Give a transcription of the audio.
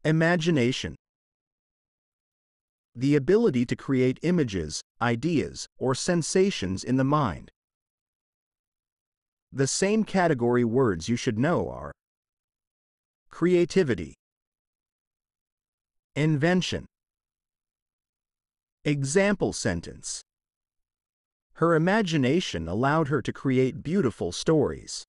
Imagination. The ability to create images, ideas, or sensations in the mind. The same category words you should know are creativity, invention. Example sentence. Her imagination allowed her to create beautiful stories.